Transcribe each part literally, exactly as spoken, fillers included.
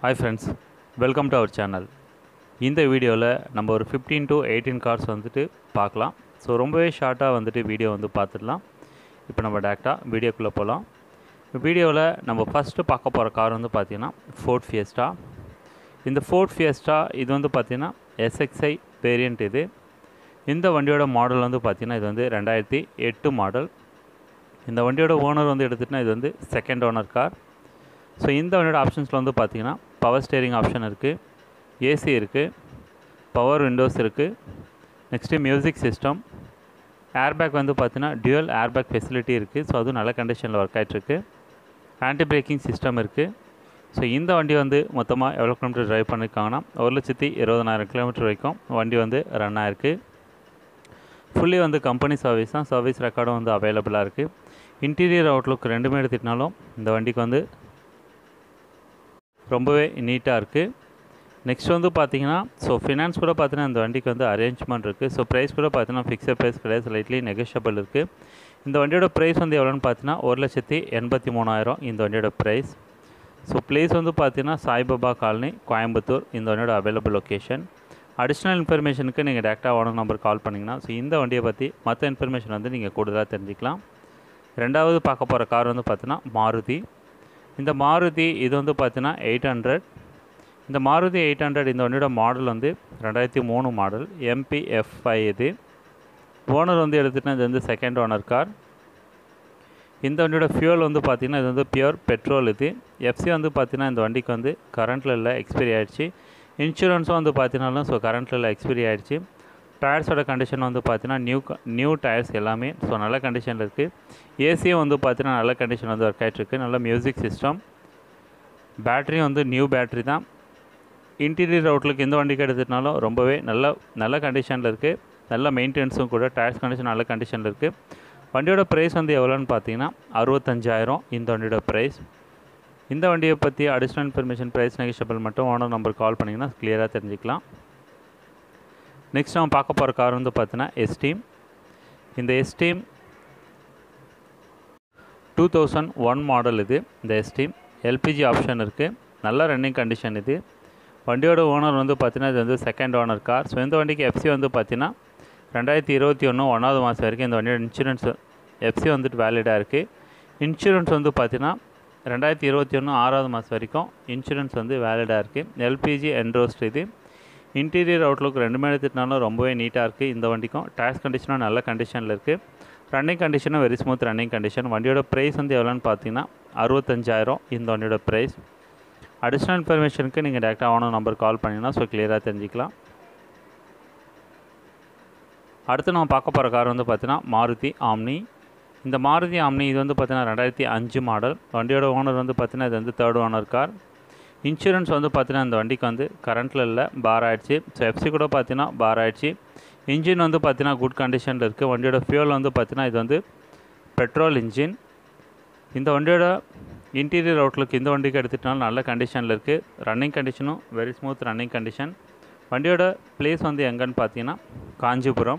Hi friends, welcome to our channel. இந்த வீடியோவில் நம்ம ஒரு ஃபிஃப்டீன் to எயிட்டீன் கார்ஸ் வந்துட்டு பார்க்கலாம். ஸோ ரொம்பவே ஷார்ட்டாக வந்துட்டு வீடியோ வந்து பார்த்துடலாம். இப்போ நம்ம டேரெக்டாக வீடியோக்குள்ளே போகலாம். வீடியோவில் நம்ம ஃபஸ்ட்டு பார்க்க போகிற கார் வந்து பார்த்திங்கன்னா ஃபோர்ட் ஃபியஸ்டா. இந்த ஃபோர்ட் ஃபியஸ்டா இது வந்து பார்த்திங்கன்னா எஸ்எக்ஸ்ஐ வேரியண்ட். இது இந்த வண்டியோட மாடல் வந்து பார்த்திங்கன்னா இது வந்து ரெண்டாயிரத்தி எட்டு மாடல். இந்த வண்டியோட ஓனர் வந்து எடுத்துகிட்டிங்கன்னா இது வந்து செகண்ட் ஓனர் கார். ஸோ இந்த வண்டியோட ஆப்ஷன்ஸில் வந்து பார்த்திங்கன்னா பவர் ஸ்டேரிங் ஆப்ஷன் இருக்குது, ஏசி இருக்குது, பவர் விண்டோஸ் இருக்குது, நெக்ஸ்ட்டு மியூசிக் சிஸ்டம், ஏர்பேக் வந்து பார்த்திங்கன்னா டியூவல் ஏர்பேக் ஃபெசிலிட்டி இருக்குது. ஸோ அதுவும் நல்ல கண்டிஷனில் ஒர்க் ஆகிட்ருக்கு. ஆன்டி பிரேக்கிங் சிஸ்டம் இருக்குது. ஸோ இந்த வண்டி வந்து மொத்தமாக எவ்வளோ கிலோமீட்டர் ட்ரைவ் பண்ணியிருக்காங்கன்னா ஒரு லட்சத்தி இருபதனாயிரம் கிலோமீட்டர் வரைக்கும் வண்டி வந்து ரன் ஆகிருக்கு. ஃபுல்லி வந்து கம்பெனி சர்வீஸ் தான். சர்வீஸ் ரெக்கார்டும் வந்து அவைலபிளாக இருக்குது. இன்டீரியர் அவுட்லுக் ரெண்டுமே எடுத்துகிட்டனாலும் இந்த வண்டிக்கு வந்து ரொம்பவே நீட்டாக இருக்குது. நெக்ஸ்ட் வந்து பார்த்திங்கன்னா ஸோ ஃபினான்ஸ் கூட பார்த்தீங்கன்னா இந்த வண்டிக்கு வந்து அரேஞ்ச்மெண்ட் இருக்குது. ஸோ ப்ரைஸ் கூட பார்த்தீங்கன்னா ஃபிக்ஸட் ப்ரைஸ் கிடையாது, ஸ்லைட்லி நெகோஷியபிள் இருக்குது. இந்த வண்டியோட ப்ரைஸ் வந்து எவ்வளோன்னு பார்த்தீங்கன்னா ஒரு லட்சத்தி எண்பத்தி மூணாயிரம் இந்த வண்டியோட ப்ரைஸ். ஸோ ப்ளேஸ் வந்து பார்த்திங்கன்னா சாய்பாபா காலனி, கோயம்புத்தூர் இந்த வண்டியோட அவைலபிள் லொக்கேஷன். அடிஷ்னல் இன்ஃபர்மேஷனுக்கு நீங்கள் டேரெக்டாக ஓனர் நம்பர் கால் பண்ணிங்கன்னா ஸோ இந்த வண்டியை பற்றி மற்ற இன்ஃபர்மேஷன் வந்து நீங்கள் கூடுதலாக தெரிஞ்சிக்கலாம். ரெண்டாவது பார்க்க போகிற கார் வந்து பார்த்தீங்கன்னா மாருதி. இந்த மாருதி இது வந்து பார்த்தீங்கன்னா எயிட் ஹண்ட்ரட். இந்த மாருதி எயிட் ஹண்ட்ரட் இந்த வண்டியோட மாடல் வந்து ரெண்டாயிரத்தி மூணு மாடல், எம்பி எஃப் ஃபைவ். இது ஓனர் வந்து எடுத்துகிட்டா இது வந்து செகண்ட் ஓனர் கார். இந்த வண்டியோட ஃபியூல் வந்து பார்த்திங்கன்னா இது வந்து பியூர் பெட்ரோல். இது எஃப்சி வந்து பார்த்திங்கன்னா இந்த வண்டிக்கு வந்து கரண்ட்டில் இல்லை, எக்ஸ்பைரி ஆகிடுச்சு. இன்சூரன்ஸும் வந்து பார்த்திங்கனாலும் ஸோ கரண்ட்டில் இல்லை, எக்ஸ்பைரி ஆகிடுச்சு. டயர்ஸோட கண்டிஷன் வந்து பார்த்திங்கன்னா நியூ நியூ டயர்ஸ் எல்லாமே ஸோ நல்ல கண்டிஷனில் இருக்குது. ஏசியும் வந்து பார்த்திங்கன்னா நல்ல கண்டிஷன் வந்து ஒர்க் ஆகிட்ருக்கு. நல்ல மியூசிக் சிஸ்டம், பேட்ரியும் வந்து நியூ பேட்ரி தான். இன்டீரியர் அவுட்லுக் இந்த வண்டிக்கு எடுத்துகிட்டனாலும் ரொம்பவே நல்ல நல்ல கண்டிஷனில் இருக்குது. நல்ல மெயின்டெனன்ஸும் கூட, டயர்ஸ் கண்டிஷன் நல்ல கண்டிஷனில் இருக்குது. வண்டியோட ப்ரைஸ் வந்து எவ்வளோன்னு பார்த்தீங்கன்னா அறுபத்தஞ்சாயிரம் இந்த வண்டியோட ப்ரைஸ். இந்த வண்டியை பற்றி அடிஷ்னல் இன்ஃபர்மேஷன், ப்ரைஸ் நெகோஷியபிள் மட்டும் ஓனர் நம்பர் கால் பண்ணிங்கன்னா கிளியராக தெரிஞ்சிக்கலாம். நெக்ஸ்ட் நம்ம பார்க்க போகிற கார் வந்து பார்த்தீங்கன்னா எஸ்டீம். இந்த Esteem two thousand one model. இது இந்த எஸ்டீம் எல்பிஜி ஆப்ஷன் இருக்குது. நல்ல ரன்னிங் கண்டிஷன். இது வண்டியோட ஓனர் வந்து பார்த்தீங்கன்னா இது வந்து செகண்ட் ஓனர் கார். ஸோ இந்த வண்டிக்கு எஃப்சி வந்து பார்த்தீங்கன்னா ரெண்டாயிரத்தி இருபத்தி ஒன்று ஒன்றாவது மாதம் வரைக்கும் இந்த வண்டியோட இன்சூரன்ஸ் எஃப்சி வந்துட்டு வேலிடாக இருக்குது. இன்சூரன்ஸ் வந்து பார்த்தீங்கன்னா ரெண்டாயிரத்தி இருபத்தி ஒன்று ஆறாவது மாதம் வரைக்கும் இன்சூரன்ஸ் வந்து வேலிடாக இருக்குது. LPG endorsed. இது இன்டீரியர் அவுட்லுக் ரெண்டுமே எடுத்துகிட்டனாலும் ரொம்பவே நீட்டாக இருக்குது. இந்த வண்டிக்கும் டயர்ஸ் கண்டிஷனும் நல்ல கண்டிஷனில் இருக்குது. ரன்னிங் கண்டிஷனும் வெரி ஸ்மூத் ரன்னிங் கண்டிஷன். வண்டியோட ப்ரைஸ் வந்து எவ்வளோன்னு பார்த்தீங்கன்னா அறுபத்தஞ்சாயிரம் இந்த வண்டியோட ப்ரைஸ். அடிஷ்னல் இன்ஃபர்மேஷனுக்கு நீங்கள் டேரெக்டாக ஓனர் நம்பர் கால் பண்ணிங்கன்னா ஸோ கிளியராக தெரிஞ்சிக்கலாம். அடுத்து நம்ம பார்க்க போகிற கார் வந்து பார்த்தீங்கன்னா மாருதி ஆம்னி. இந்த மாருதி ஆம்னி இது வந்து பார்த்தீங்கன்னா ரெண்டாயிரத்தி அஞ்சு மாடல். வண்டியோட ஓனர் வந்து பார்த்தீங்கன்னா இது வந்து தேர்ட் ஓனர் கார். இன்சூரன்ஸ் வந்து பார்த்தீங்கன்னா இந்த வண்டிக்கு வந்து கரண்ட்டில் இல்லை, பார் ஆகிடுச்சு. ஸோ எஃப்சி கூட பார்த்தீங்கன்னா பார் ஆகிடுச்சு. இன்ஜின் வந்து பார்த்தீங்கன்னா குட் கண்டிஷனில் இருக்குது. வண்டியோட ஃபியூல் வந்து பார்த்தீங்கன்னா இது வந்து பெட்ரோல் இன்ஜின். இந்த வண்டியோட இன்டீரியர் அவுட்லுக் இந்த வண்டிக்கு எடுத்துகிட்டாலும் நல்ல கண்டிஷனில் இருக்குது. ரன்னிங் கண்டிஷனும் வெரி ஸ்மூத் ரன்னிங் கண்டிஷன். வண்டியோட பிளேஸ் வந்து எங்கன்னு பார்த்தீங்கன்னா காஞ்சிபுரம்.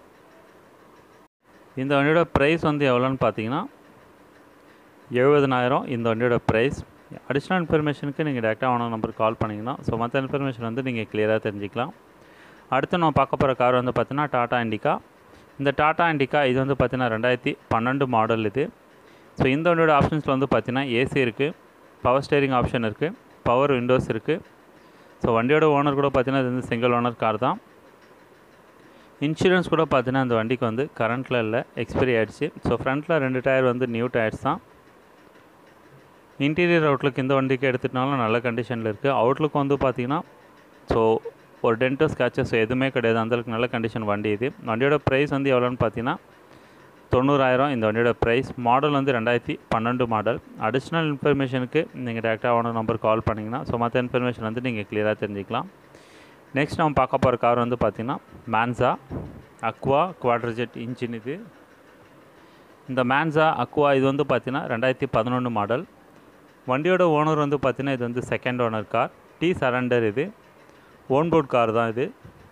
இந்த வண்டியோட ப்ரைஸ் வந்து எவ்வளோன்னு பார்த்தீங்கன்னா எழுபதனாயிரம் இந்த வண்டியோட ப்ரைஸ். அடிஷ்னல் இன்ஃபர்மேஷனுக்கு நீங்கள் டேரெக்டாக ஓனர் நம்பர் கால் பண்ணிங்கன்னா ஸோ மற்ற இன்ஃபர்மேஷன் வந்து நீங்கள் கிளியராக தெரிஞ்சிக்கலாம். அடுத்து நம்ம பார்க்க போகிற கார் வந்து பார்த்தீங்கன்னா டாடா இண்டிகா. இந்த டாடா இண்டிகா இது வந்து பார்த்தீங்கன்னா ரெண்டாயிரத்தி பன்னெண்டு மாடல். இது ஸோ இந்த வண்டியோட ஆப்ஷன்ஸில் வந்து பார்த்தீங்கன்னா ஏசி இருக்குது, பவர் ஸ்டேரிங் ஆப்ஷன் இருக்குது, பவர் விண்டோஸ் இருக்குது. ஸோ வண்டியோட ஓனர் கூட பார்த்தீங்கன்னா இது வந்து சிங்கிள் ஓனர் கார் தான். இன்சூரன்ஸ் கூட பார்த்தீங்கன்னா இந்த வண்டிக்கு வந்து கரண்ட்டில் இல்லை, எக்ஸ்பைரி ஆகிடுச்சு. ஸோ ஃப்ரண்ட்டில் ரெண்டு டயர் வந்து நியூ டயர்ஸ் தான். இன்டீரியர் அவுட்லுக் இந்த வண்டிக்கு எடுத்துகிட்டனாலும் நல்ல கண்டிஷனில் இருக்குது. அவுட்லுக் வந்து பார்த்திங்கன்னா ஸோ ஒரு டென்டோ ஸ்க்ராச்சஸ் எதுவுமே கிடையாது, அந்தளவுக்கு நல்ல கண்டிஷன் வண்டி. இது வண்டியோட ப்ரைஸ் வந்து எவ்வளோன்னு பார்த்தீங்கன்னா தொண்ணூறாயிரம் இந்த வண்டியோட ப்ரைஸ். மாடல் வந்து ரெண்டாயிரத்தி பன்னெண்டு மாடல். அடிஷ்னல் இன்ஃபர்மேஷனுக்கு நீங்கள் டேரெக்டாக ஓனர் நம்பர் கால் பண்ணிங்கன்னா ஸோ மற்ற இன்ஃபர்மேஷன் வந்து நீங்கள் கிளியராக தெரிஞ்சிக்கலாம். நெக்ஸ்ட் நம்ம பார்க்க போகிற கார் வந்து பார்த்திங்கன்னா மான்சா அக்வா குவாட்ரஜெட் இன்ஜின். இது இந்த மான்சா அக்வா இது வந்து பார்த்திங்கன்னா ரெண்டாயிரத்தி பதினொன்று மாடல். வண்டியோட ஓனர் வந்து பார்த்திங்கன்னா இது வந்து second owner car, de surrender. இது ஓன் போர்ட் கார் தான். இது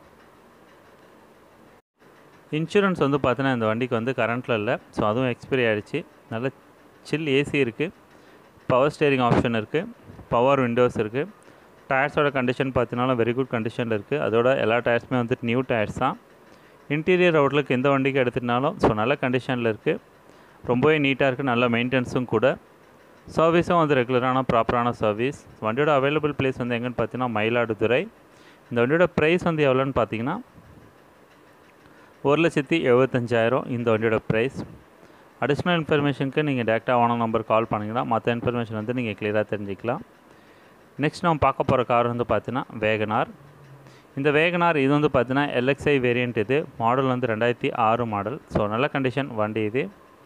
இன்சூரன்ஸ் வந்து பார்த்தீங்கன்னா இந்த வண்டிக்கு வந்து கரண்ட்டில் இல்லை, ஸோ அதுவும் எக்ஸ்பைரி ஆகிடுச்சு. நல்ல சில் ஏசி இருக்குது, பவர் ஸ்டேரிங் ஆப்ஷன் இருக்குது, பவர் விண்டோஸ் இருக்குது. டயர்ஸோட கண்டிஷன் பார்த்தீங்கன்னா வெரி குட் கண்டிஷனில் இருக்குது. அதோட எல்லா டயர்ஸுமே வந்துட்டு நியூ டயர்ஸ் தான். இன்டீரியர் அவுட்லுக் எந்த வண்டிக்கு எடுத்துட்டாலும் ஸோ நல்ல கண்டிஷனில் இருக்குது. ரொம்பவே நீட்டாக இருக்குது. நல்ல மெயின்டெனன்ஸும் கூட. சர்வீஸும் வந்து ரெகுலரான ப்ராப்பரான சர்வீஸ். வண்டியோட அவைலபிள் பிளேஸ் வந்து எங்கன்னு பார்த்தீங்கன்னா மயிலாடுதுறை. இந்த வண்டியோட ப்ரைஸ் வந்து எவ்வளோன்னு பார்த்தீங்கன்னா ஒரு லட்சத்தி எழுபத்தஞ்சாயிரம் இந்த வண்டியோட ப்ரைஸ். அடிஷ்னல் இன்ஃபர்மேஷனுக்கு நீங்கள் டேரெக்டாக ஓனர் நம்பர் கால் பண்ணிங்கன்னா மற்ற இன்ஃபர்மேஷன் வந்து நீங்கள் கிளியராக தெரிஞ்சிக்கலாம். நெக்ஸ்ட் நம்ம பார்க்க போகிற கார் வந்து பார்த்தீங்கன்னா வேகனார். இந்த வேகனார் இது வந்து பார்த்தீங்கன்னா எல்எக்ஸ்ஐ வேரியண்ட். இது மாடல் வந்து ரெண்டாயிரத்தி ஆறு மாடல். ஸோ நல்ல கண்டிஷன் வண்டி இது.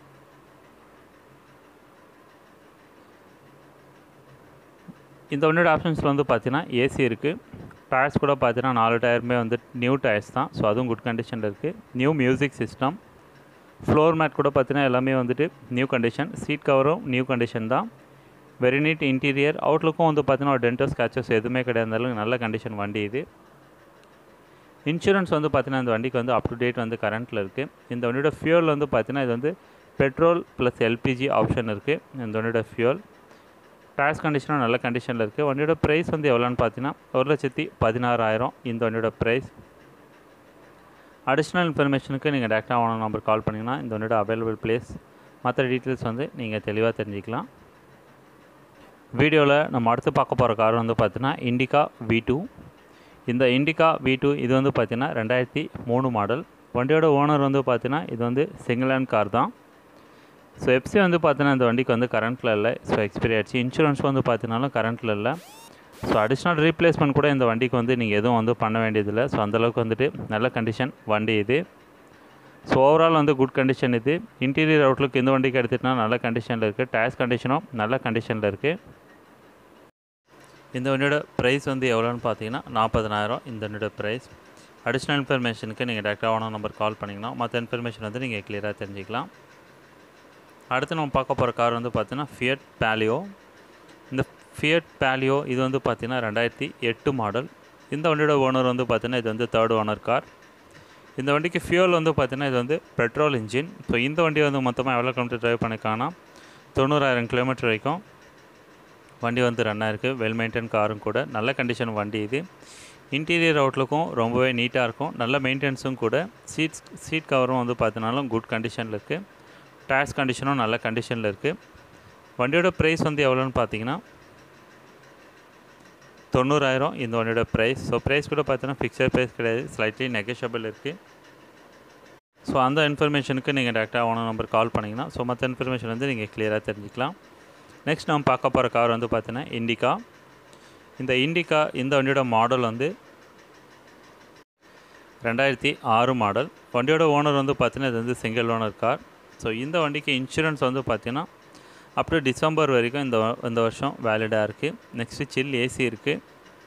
இந்த வண்டியோட ஆப்ஷன்ஸில் வந்து பார்த்தீங்கன்னா ஏசி இருக்குது. டயர்ஸ் கூட பார்த்தீங்கன்னா நாலு டயருமே வந்து நியூ டயர்ஸ் தான். ஸோ அதுவும் குட் கண்டிஷனில் இருக்குது. New music system. Floor mat கூட பார்த்தீங்கன்னா எல்லாமே வந்துட்டு நியூ கண்டிஷன். சீட் கவரும் நியூ கண்டிஷன் தான். Very neat interior. அவுட்லுக்கும் வந்து பார்த்தீங்கன்னா ஒரு டென்டோ ஸ்க்ராச்சஸ் எதுவுமே கிடையாதுனாலும் நல்ல கண்டிஷன் வண்டி இது. இன்சூரன்ஸ் வந்து பார்த்தீங்கன்னா இந்த வண்டிக்கு வந்து அப் டு டேட் வந்து கரண்ட்டில் இருக்குது. இந்த வண்டியோட ஃபியூல் வந்து பார்த்தீங்கன்னா இது வந்து பெட்ரோல் ப்ளஸ் எல்பிஜி ஆப்ஷன் இருக்குது இந்த வண்டியோட ஃபியூல். டயர்ஸ் கண்டிஷனும் நல்ல கண்டிஷனில் இருக்குது. வண்டியோட ப்ரைஸ் வந்து எவ்வளோன்னு பார்த்தீங்கன்னா ஒரு லட்சத்தி பதினாறாயிரம் இந்த வண்டியோட ப்ரைஸ். அடிஷ்னல் இன்ஃபர்மேஷனுக்கு நீங்கள் டேரெக்டாக ஓனர் நம்பர் கால் பண்ணிங்கன்னா இந்த வண்டியோட அவைலபிள் பிளேஸ் மற்ற டீட்டெயில்ஸ் வந்து நீங்கள் தெளிவாக தெரிஞ்சிக்கலாம். வீடியோவில் நம்ம அடுத்து பார்க்க போகிற கார் வந்து பார்த்தீங்கன்னா இண்டிகா வி டூ. இந்த இண்டிகா வி டூ இது வந்து பார்த்தீங்கன்னா ரெண்டாயிரத்தி மூணு மாடல். வண்டியோட ஓனர் வந்து பார்த்தீங்கன்னா இது வந்து சிங்கிள் ஹேண்ட் கார் தான். ஸோ எஃப்சி வந்து பார்த்தீங்கன்னா இந்த வண்டிக்கு வந்து கரண்ட்டில் இல்லை. ஸோ எக்ஸ்பைரி ஆகிடுச்சு. இன்சூரன்ஸ் வந்து பார்த்தீங்கன்னாலும் கரண்ட்டில் இல்லை. ஸோ அடிஷ்னல் ரீப்ளேஸ்மெண்ட் கூட இந்த வண்டிக்கு வந்து நீங்கள் எதுவும் வந்து பண்ண வேண்டியதில்லை. ஸோ அந்தளவுக்கு வந்துட்டு நல்ல கண்டிஷன் வண்டி இது. ஸோ ஓவரால் வந்து குட் கண்டிஷன் இது. இன்டீரியர் அவுட்லுக் இந்த வண்டிக்கு எடுத்துகிட்டா நல்ல கண்டிஷனில் இருக்குது. டயர்ஸ் கண்டிஷனும் நல்ல கண்டிஷனில் இருக்குது. இந்த வண்டியோட ப்ரைஸ் வந்து எவ்வளோன்னு பார்த்தீங்கன்னா நாற்பதனாயிரம் இந்த வண்டியோட ப்ரைஸ். அடிஷ்னல் இன்ஃபர்மேஷனுக்கு நீங்கள் டேரெக்டாக ஓனர் நம்பர் கால் பண்ணிங்கன்னா மற்ற இன்ஃபர்மேஷன் வந்து நீங்கள் கிளியராக தெரிஞ்சிக்கலாம். அடுத்து நம்ம பார்க்க போகிற கார் வந்து பார்த்தீங்கன்னா ஃபியட் பேலியோ. இந்த ஃபியட் பேலியோ இது வந்து பார்த்தீங்கன்னா ரெண்டாயிரத்தி எட்டு மாடல். இந்த வண்டியோட ஓனர் வந்து பார்த்தீங்கன்னா இது வந்து தேர்ட் ஓனர் கார். இந்த வண்டிக்கு ஃபியூல் வந்து பார்த்தீங்கன்னா இது வந்து பெட்ரோல் இன்ஜின். ஸோ இந்த வண்டி வந்து மொத்தமாக எவ்வளோ கிலோமீட்டர் ட்ரைவ் பண்ணிக்காங்கன்னா தொண்ணூறாயிரம் கிலோமீட்டர் வரைக்கும் வண்டி வந்து ரன் ஆகிருக்கு. வெல் மெயின்டைன் காரும் கூட. நல்ல கண்டிஷன் வண்டி இது. இன்டீரியர் அவுட்லுக்கும் ரொம்பவே நீட்டாக இருக்கும். நல்ல மெயின்டெனன்ஸும் கூட. சீட்ஸ் சீட் கவரும் வந்து பார்த்தீங்கன்னாலும் குட் கண்டிஷனில் இருக்குது. டயர்ஸ் கண்டிஷனும் நல்ல கண்டிஷனில் இருக்குது. வண்டியோட ப்ரைஸ் வந்து எவ்வளோன்னு பார்த்தீங்கன்னா தொண்ணூறாயிரம் இந்த வண்டியோட ப்ரைஸ். ஸோ ப்ரைஸ் கூட பார்த்தீங்கன்னா ஃபிக்ஸட் ப்ரைஸ் கிடையாது. ஸ்லைட்லி நெகோஷியபிள் இருக்குது. ஸோ அந்த இன்ஃபர்மேஷனுக்கு நீங்கள் டேரெக்டாக ஓனர் நம்பர் கால் பண்ணிங்கன்னா ஸோ மற்ற இன்ஃபர்மேஷன் வந்து நீங்கள் கிளியராக தெரிஞ்சிக்கலாம். நெக்ஸ்ட் நம்ம பார்க்க போகிற கார் வந்து பார்த்தீங்கன்னா இண்டிகா. இந்த இண்டிகா இந்த வண்டியோட மாடல் வந்து ரெண்டாயிரத்தி ஆறு மாடல். வண்டியோட ஓனர் வந்து பார்த்தீங்கன்னா இது வந்து சிங்கிள் ஓனர் கார். ஸோ இந்த வண்டிக்கு இன்சூரன்ஸ் வந்து பார்த்தீங்கன்னா அப் டு டிசம்பர் வரைக்கும் இந்த இந்த வருஷம் வேலிடாக இருக்குது. நெக்ஸ்ட்டு சில் ஏசி இருக்குது.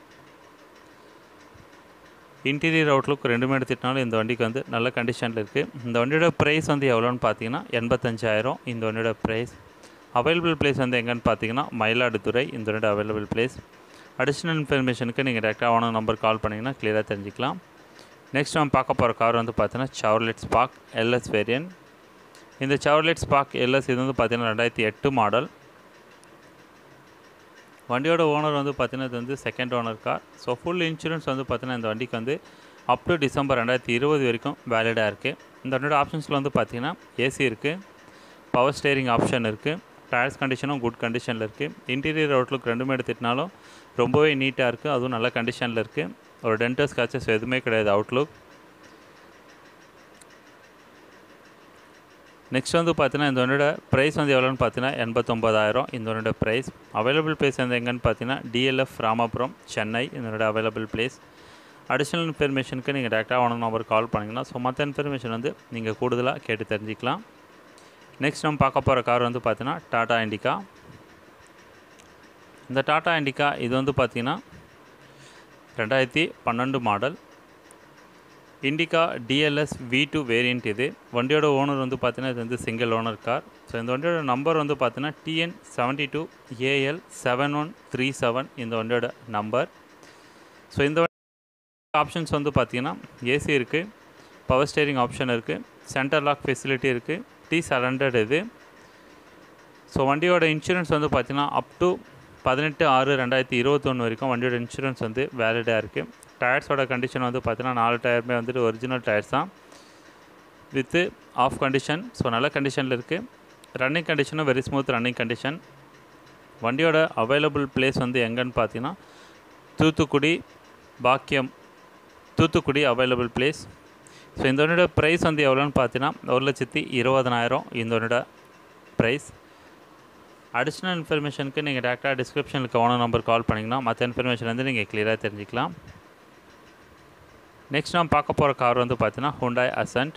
இன்டீரியர் அவுட்லுக் ரெண்டுமே எடுத்துட்டாலும் இந்த வண்டிக்கு வந்து நல்ல கண்டிஷனில் இருக்குது. இந்த வண்டியோட ப்ரைஸ் வந்து எவ்வளோன்னு பார்த்தீங்கன்னா எண்பத்தஞ்சாயிரம் இந்த வண்டியோட ப்ரைஸ். அவைலபிள் பிளேஸ் வந்து எங்கன்னு பார்த்தீங்கன்னா மயிலாடுதுறை இந்த வண்டியோட அவைலபிள் பிளேஸ். அடிஷ்னல் இன்ஃபர்மேஷனுக்கு நீங்கள் டேரெக்டாக ஓனர் நம்பர் கால் பண்ணிங்கன்னா கிளியராக தெரிஞ்சிக்கலாம். நெக்ஸ்ட் நம்ம பார்க்க போகிற கார் வந்து பார்த்தீங்கன்னா செவர்லெட் ஸ்பார்க் எல்எஸ் வேரியன்ட். இந்த செவர்லெட் ஸ்பார்க் எல்எஸ் இது வந்து பார்த்தீங்கன்னா ரெண்டாயிரத்தி எட்டு மாடல். வண்டியோட ஓனர் வந்து பார்த்தீங்கன்னா இது வந்து second owner car. So full insurance வந்து பார்த்தீங்கன்னா இந்த வண்டிக்கு வந்து அப் டு டிசம்பர் ரெண்டாயிரத்தி இருபது வரைக்கும் வேலிடாக இருக்குது. இந்த வண்டியோட ஆப்ஷன்ஸில் வந்து பார்த்தீங்கன்னா ஏசி இருக்குது. பவர் ஸ்டேரிங் ஆப்ஷன் இருக்குது. டயர்ஸ் கண்டிஷனும் குட் கண்டிஷனில் இருக்குது. இன்டீரியர் அவுட்லுக் ரெண்டுமே எடுத்துகிட்டனாலும் ரொம்பவே நீட்டாக இருக்குது. அதுவும் நல்ல கண்டிஷனில் இருக்குது. ஒரு டென்டோ ஸ்க்ராச்சஸ் எதுவுமே கிடையாது அவுட்லுக். நெக்ஸ்ட் வந்து பார்த்தீங்கன்னா இந்த வண்டியோட ப்ரைஸ் வந்து எவ்வளோன்னு பார்த்தீங்கன்னா எண்பத்தொம்பதாயிரம் இந்த வண்டியோட ப்ரைஸ். அவைலபிள் பிளேஸ் வந்து எங்கன்னு பார்த்தீங்கன்னா டிஎல்எஃப் ராமபுரம் சென்னை இதனோட அவைலபிள் பிளேஸ். அடிஷ்னல் இன்ஃபர்மேஷனுக்கு நீங்கள் டேரெக்டாக ஓனர் நம்பர் கால் பண்ணிங்கன்னா ஸோ மற்ற இன்ஃபர்மேஷன் வந்து நீங்கள் கூடுதலாக கேட்டு தெரிஞ்சிக்கலாம். நெக்ஸ்ட் நம்ம பார்க்க போகிற கார் வந்து பார்த்தீங்கன்னா டாடா இண்டிகா. இந்த டாடா இண்டிகா இது வந்து பார்த்தீங்கன்னா ரெண்டாயிரத்தி பன்னெண்டு மாடல். Indica DLS V two variant இது. வண்டியோட ஓனர் வந்து பார்த்தீங்கன்னா இது வந்து சிங்கிள் ஓனர் கார். ஸோ இந்த வண்டியோட நம்பர் வந்து பார்த்தீங்கன்னா TN seventy two AL seven one three seven இந்த வண்டியோட நம்பர். ஸோ இந்த ஆப்ஷன்ஸ் வந்து பார்த்தீங்கன்னா ஏசி இருக்குது. பவர் ஸ்டேரிங் ஆப்ஷன் இருக்குது. சென்டர் லாக் ஃபெசிலிட்டி இருக்குது. டி சரண்டர்ட் இது. ஸோ வண்டியோட இன்சூரன்ஸ் வந்து பார்த்தீங்கன்னா அப் டு பதினெட்டு ஆறு ரெண்டாயிரத்தி இருபத்தொன்று வரைக்கும் வண்டியோட இன்சூரன்ஸ் வந்து வேலிடாக இருக்குது. டயர்ஸோட கண்டிஷன் வந்து பார்த்தீங்கன்னா நாலு டயருமே வந்துட்டு ஒரிஜினல் டயர்ஸ் தான் வித்து ஆஃப் கண்டிஷன். ஸோ நல்ல கண்டிஷனில் இருக்குது. ரன்னிங் கண்டிஷனும் வெரி ஸ்மூத் ரன்னிங் கண்டிஷன். வண்டியோட அவைலபிள் பிளேஸ் வந்து எங்கன்னு பார்த்தீங்கன்னா தூத்துக்குடி பாக்கியம் தூத்துக்குடி அவைலபிள் பிளேஸ். ஸோ இந்த வண்டியோட ப்ரைஸ் வந்து எவ்வளோன்னு பார்த்தீங்கன்னா ஒரு லட்சத்தி இருபதனாயிரம் இந்த வண்டியோட ப்ரைஸ். அடிஷ்னல் இன்ஃபர்மேஷனுக்கு நீங்கள் டேரெக்டாக டிஸ்கிரிப்ஷனுக்கு ஓனர் நம்பர் கால் பண்ணிங்கன்னா மற்ற இன்ஃபர்மேஷன் வந்து நீங்கள் கிளியராக தெரிஞ்சிக்கலாம். நெக்ஸ்ட் நம்ம பார்க்க போகிற கார் வந்து பார்த்தீங்கன்னா ஹுண்டாய் அசன்ட்.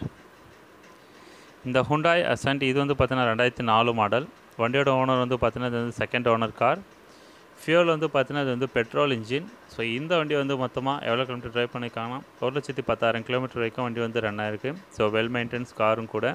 இந்த ஹுண்டாய் அசன்ட் இது வந்து பார்த்தீங்கன்னா ரெண்டாயிரத்தி நாலு மாடல். வண்டியோட ஓனர் வந்து பார்த்தீங்கன்னா இது வந்து செகண்ட் ஓனர் கார். ஃபியூல் வந்து பார்த்தீங்கன்னா இது வந்து பெட்ரோல் இன்ஜின். ஸோ இந்த வண்டி வந்து மொத்தமாக எவ்வளோ கிலோமீட்டர் ட்ரைவ் பண்ணியிருக்காங்கன்னா ஒரு லட்சத்தி பத்தாயிரம் கிலோமீட்டர் வரைக்கும் வண்டி வந்து ரன் ஆயிருக்கு. ஸோ வெல் மெயின்டெனன்ஸ் காரும் கூட.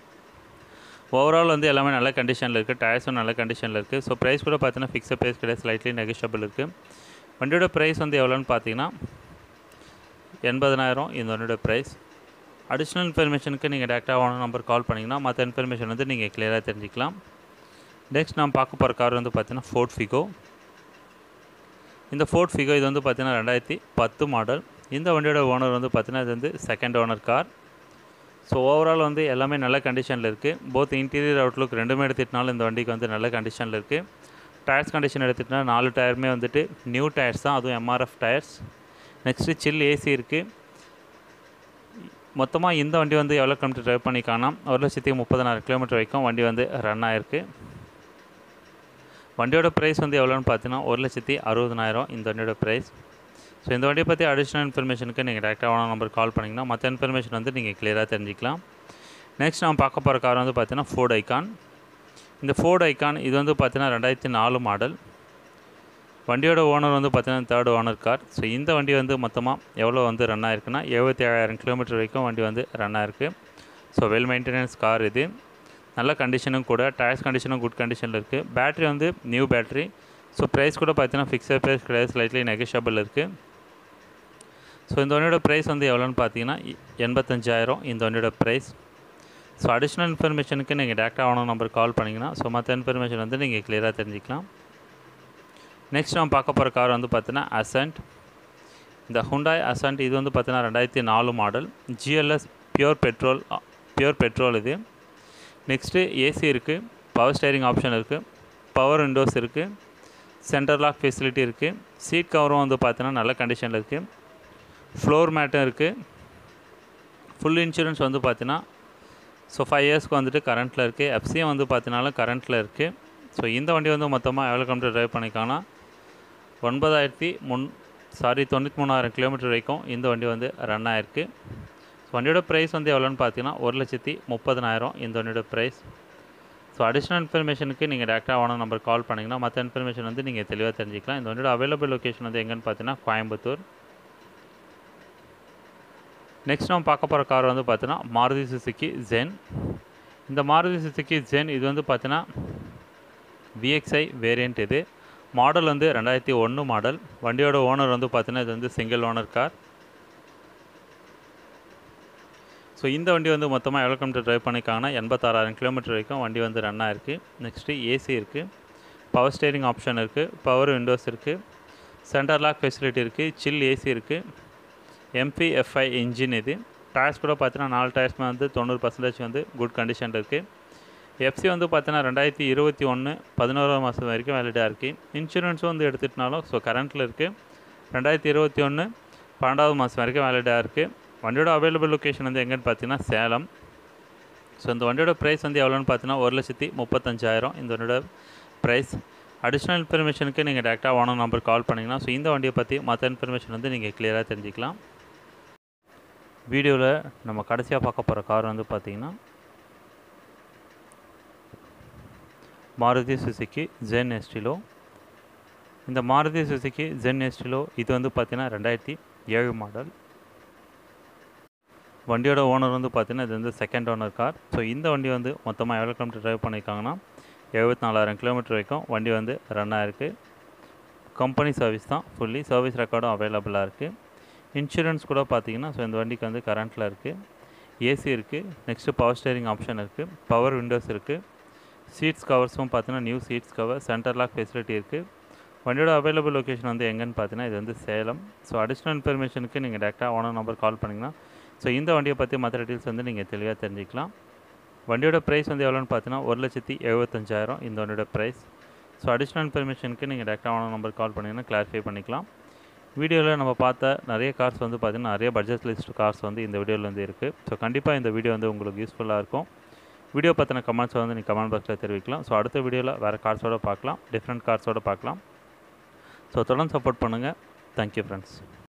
ஓவரால் வந்து எல்லாமே நல்ல கண்டிஷனில் இருக்குது. டயர்ஸும் நல்ல கண்டிஷனில் இருக்குது. ஸோ ப்ரைஸ் கூட பார்த்தீங்கன்னா ஃபிக்ஸட் ப்ரைஸ் கிடையாது, ஸ்லைட்லி நெகோஷியபிள் இருக்குது. வண்டியோட ப்ரைஸ் வந்து எவ்வளோன்னு பார்த்தீங்கன்னா எண்பதனாயிரம் இந்த வண்டியோட ப்ரைஸ். அடிஷ்னல் இன்ஃபர்மேஷனுக்கு நீங்கள் டேரெக்டாக ஓனர் நம்பர் கால் பண்ணிங்கன்னா மற்ற இன்ஃபர்மேஷன் வந்து நீங்கள் கிளியராக தெரிஞ்சிக்கலாம். நெக்ஸ்ட் நம்ம பார்க்க போகிற கார் வந்து பார்த்தீங்கன்னா ஃபோர்ட் ஃபிகோ. இந்த ஃபோர்ட் ஃபிகோ இது வந்து பார்த்தீங்கன்னா ரெண்டாயிரத்தி பத்து மாடல். இந்த வண்டியோட ஓனர் வந்து பார்த்தீங்கன்னா இது வந்து second owner car. So overall வந்து எல்லாமே நல்ல கண்டிஷனில் இருக்குது. போத் இன்டீரியர் அவுட்லுக் ரெண்டுமே எடுத்துகிட்டனாலும் இந்த வண்டிக்கு வந்து நல்ல கண்டிஷனில் இருக்குது. டயர்ஸ் கண்டிஷன் எடுத்துகிட்டா நாலு டயருமே வந்துட்டு நியூ டயர்ஸ் தான், அதுவும் MRF tyres. Next chill AC இருக்குது. மொத்தமாக இந்த வண்டி வந்து எவ்வளோ கிலோமீட்டர் ட்ரைவ் பண்ணிக்கானா ஒரு லட்சத்தி முப்பதனாயிரம் கிலோமீட்டர் வரைக்கும் வண்டி வந்து ரன் ஆகிருக்கு. வண்டியோட ப்ரைஸ் வந்து எவ்வளோன்னு பார்த்தீங்கன்னா ஒரு லட்சத்தி அறுபதனாயிரம் இந்த வண்டியோட ப்ரைஸ். ஸோ இந்த வண்டியை பற்றி அடிஷ்னல் இன்ஃபர்மேஷனுக்கு நீங்கள் டேரெக்டாக ஓனர் நம்பர் கால் பண்ணிங்கன்னா மற்ற இன்ஃபர்மேஷன் வந்து நீங்கள் கிளியராக தெரிஞ்சிக்கலாம். நெக்ஸ்ட் நம்ம பார்க்க போகிற கார் வந்து பார்த்தீங்கன்னா ஃபோர்ட் ஐகான். இந்த ஃபோர்ட் ஐகான் இது வந்து பார்த்தீங்கன்னா ரெண்டாயிரத்தி நாலு மாடல். வண்டியோட ஓனர் வந்து பார்த்தீங்கன்னா தேர்ட் ஓனர் கார். ஸோ இந்த வண்டி வந்து மொத்தமாக எவ்வளோ வந்து ரன் ஆயிருக்குன்னா எழுபத்தி ஏழாயிரம் கிலோமீட்டர் வரைக்கும் வண்டி வந்து ரன் ஆயிருக்கு. ஸோ வெல் மெயின்டெனன்ஸ் கார் இது. நல்ல கண்டிஷனும் கூட. டயர்ஸ் கண்டிஷனும் குட் கண்டிஷனில் இருக்குது. பேட்ரி வந்து நியூ பேட்ரி. ஸோ ப்ரைஸ் கூட பார்த்தீங்கன்னா ஃபிக்ஸட் ப்ரைஸ் கிடையாது, ஸ்லைட்லி நெகோஷியபிள் இருக்குது. ஸோ இந்த வண்டியோட ப்ரைஸ் வந்து எவ்வளோன்னு பார்த்தீங்கன்னா எண்பத்தஞ்சாயிரம் இந்த வண்டியோட ப்ரைஸ். ஸோ அடிஷ்னல் இன்ஃபர்மேஷனுக்கு நீங்கள் டேரெக்டாக ஓனர் நம்பர் கால் பண்ணிங்கன்னா ஸோ மற்ற இன்ஃபர்மேஷன் வந்து நீங்கள் கிளியராக தெரிஞ்சிக்கலாம். நெக்ஸ்ட் நம்ம பார்க்க போகிற கார் வந்து பார்த்தீங்கன்னா அசன்ட். இந்த ஹுண்டாய் அசன்ட் இது வந்து பார்த்தீங்கன்னா ரெண்டாயிரத்தி நாலு model. GLS pure petrol pure petrol இது. நெக்ஸ்ட்டு ஏசி இருக்குது, பவர் ஸ்டேரிங் ஆப்ஷன் இருக்குது, பவர் விண்டோஸ் இருக்குது, சென்டர் லாக் ஃபெசிலிட்டி இருக்குது. சீட் கவரும் வந்து பார்த்தீங்கன்னா நல்ல கண்டிஷனில் இருக்குது. ஃப்ளோர் மேட்டும் இருக்குது. ஃபுல் இன்சூரன்ஸ் வந்து பார்த்தீங்கன்னா ஸோ ஃபைவ் இயர்ஸ்க்கு வந்துட்டு கரண்ட்டில் இருக்குது. எஃப்சியும் வந்து பார்த்தீங்கன்னாலும் கரண்ட்டில் இருக்குது. ஸோ இந்த வண்டி வந்து மொத்தமாக எவ்வளோ கிலோமீட்டர் ட்ரைவ் பண்ணிக்காங்கன்னா ஒன்பதாயிரத்தி முன் சாரி தொண்ணூற்றி மூணாயிரம் கிலோமீட்டர் வரைக்கும் இந்த வண்டி வந்து ரன் ஆகிருக்கு. ஸோ வண்டியோட ப்ரைஸ் வந்து எவ்வளோன்னு பார்த்தீங்கன்னா ஒரு லட்சத்தி முப்பதனாயிரம் இந்த வண்டியோட ப்ரைஸ். ஸோ அடிஷ்னல் இன்ஃபர்மேஷனுக்கு நீங்கள் டேரெக்டாக ஓனர் நம்பர் கால் பண்ணிங்கன்னா மற்ற இன்ஃபர்மேஷன் வந்து நீங்கள் தெளிவாக தெரிஞ்சிக்கலாம். இந்த வண்டியோட அவைலபிள் லொக்கேஷன் வந்து எங்கன்னு பார்த்தீங்கன்னா கோயம்புத்தூர். நெக்ஸ்ட் நம்ம பார்க்க போகிற கார் வந்து பார்த்தீங்கன்னா மாருதி சுசுகி ஜென். இந்த மாருதி சுசுகி ஜென் இது வந்து பார்த்தீங்கன்னா விஎக்ஸ்ஐ வேரியண்ட். இது மாடல் வந்து ரெண்டாயிரத்தி ஒன்று மாடல். வண்டியோட ஓனர் வந்து பார்த்தீங்கன்னா இது வந்து சிங்கிள் ஓனர் கார். ஸோ இந்த வண்டி வந்து மொத்தமாக எவ்வளோ கிலோமீட்டர் ட்ரைவ் பண்ணியிருக்காங்கன்னா எண்பத்தாறாயிரம் கிலோமீட்டர் வரைக்கும் வண்டி வந்து ரன் ஆகிருக்கு. நெக்ஸ்ட்டு ஏசி இருக்குது, பவர் ஸ்டேரிங் ஆப்ஷன் இருக்குது, பவர் விண்டோஸ் இருக்குது, சென்டர் லாக் ஃபெசிலிட்டி இருக்குது, சில் ஏசி இருக்குது, எம்பிஎஃப்ஐ இன்ஜின் இது. டயர்ஸ் கூட பார்த்தீங்கன்னா நாலு டயர்ஸ்மே வந்து தொண்ணூறு பர்சன்டேஜ் வந்து குட் கண்டிஷன் இருக்குது. எஃப்சி வந்து பார்த்தீங்கன்னா ரெண்டாயிரத்தி இருபத்தி ஒன்று பதினோராம் மாதம் வரைக்கும் வேலிடாக இருக்குது. இன்சூரன்ஸும் வந்து எடுத்துகிட்டனாலும் ஸோ கரண்ட்டில் இருக்குது. ரெண்டாயிரத்தி இருபத்தி ஒன்று பன்னெண்டாவது மாதம் வரைக்கும் வேலிடாக இருக்குது. வண்டியோட அவைலபிள் லொக்கேஷன் வந்து எங்கன்னு பார்த்தீங்கன்னா சேலம். ஸோ இந்த வண்டியோட ப்ரைஸ் வந்து எவ்வளோன்னு பார்த்தீங்கன்னா ஒரு லட்சத்தி முப்பத்தஞ்சாயிரம் இந்த வண்டியோட ப்ரைஸ். அடிஷ்னல் இன்ஃபர்மேஷனுக்கு நீங்கள் டேரெக்டாக ஓனர் நம்பர் கால் பண்ணிங்கன்னா ஸோ இந்த வண்டியை பற்றி மற்ற இன்ஃபர்மேஷன் வந்து நீங்கள் கிளியராக தெரிஞ்சிக்கலாம். வீடியோவில் நம்ம கடைசியாக பார்க்க போகிற கார் வந்து பார்த்திங்கன்னா மாருதி சுசுகி ஜென் எஸ்டிலோ. இந்த மாருதி சுசுகி ஜென் எஸ்டிலோ இது வந்து பார்த்திங்கன்னா ரெண்டாயிரத்தி ஏழு மாடல். வண்டியோட ஓனர் வந்து பார்த்திங்கன்னா இது வந்து செகண்ட் ஓனர் கார். ஸோ இந்த வண்டி வந்து மொத்தமாக எவ்வளோ கிலோமீட்டர் ட்ரைவ் பண்ணியிருக்காங்கன்னா எழுபத்தி நாலாயிரம் கிலோமீட்டர் வரைக்கும் வண்டி வந்து ரன் ஆகிருக்கு. கம்பெனி சர்வீஸ் தான், ஃபுல்லி சர்வீஸ் ரெக்கார்டும் அவைலபிளாக இருக்குது. இன்சூரன்ஸ் கூட பார்த்திங்கன்னா ஸோ இந்த வண்டிக்கு வந்து கரண்ட்டில் இருக்குது. ஏசி இருக்குது, நெக்ஸ்ட்டு பவர் ஸ்டேரிங் ஆப்ஷன் இருக்குது, பவர் விண்டோஸ் இருக்குது, சீட்ஸ் கவர்ஸும் பார்த்தீங்கன்னா new seats cover, centre lock facility இருக்குது, வண்டியோட அவைலபிள் லொக்கேஷன் வந்து எங்கன்னு பார்த்தீங்கன்னா இது வந்து சேலம். ஸோ அடிஷ்னல் இன்ஃபர்மேஷனுக்கு நீங்கள் டேரெக்டாக ஓனர் நம்பர் கால் பண்ணிங்கன்னா ஸோ இந்த வண்டியை பற்றி மற்ற டீட்டெயில்ஸ் வந்து நீங்கள் தெளிவாக தெரிஞ்சுக்கலாம். வண்டியோட ப்ரைஸ் வந்து எவ்வளோன்னு பார்த்தீங்கன்னா ஒரு லட்சத்தி எழுபத்தஞ்சாயிரம் இந்த வண்டியோட ப்ரைஸ். ஸோ அடிஷ்னல் இன்ஃபர்மேஷனுக்கு நீங்கள் டேரெக்டாக ஓனர் நம்பர் கால் பண்ணிங்கன்னா கிளாரிஃபை பண்ணிக்கலாம். வீடியோவில் நம்ம பார்த்த நிறைய கார்ஸ் வந்து பார்த்திங்கன்னா நிறைய பட்ஜெட் லிஸ்ட் கார்ஸ் வந்து இந்த வீடியோவில் வந்து இருக்குது. ஸோ கண்டிப்பாக இந்த வீடியோ வந்து உங்களுக்கு யூஸ்ஃபுல்லாக இருக்கும். வீடியோ பற்றின கமெண்ட்ஸை வந்து நீங்கள் கமெண்ட் பாக்ஸில் தெரிவிக்கலாம். ஸோ அடுத்த வீடியோவில் வேறு கார்ஸோடு பார்க்கலாம், டிஃப்ரெண்ட் கார்ஸோடு பார்க்கலாம். ஸோ தொடர்ந்து சப்போர்ட் பண்ணுங்கள். Thank you friends.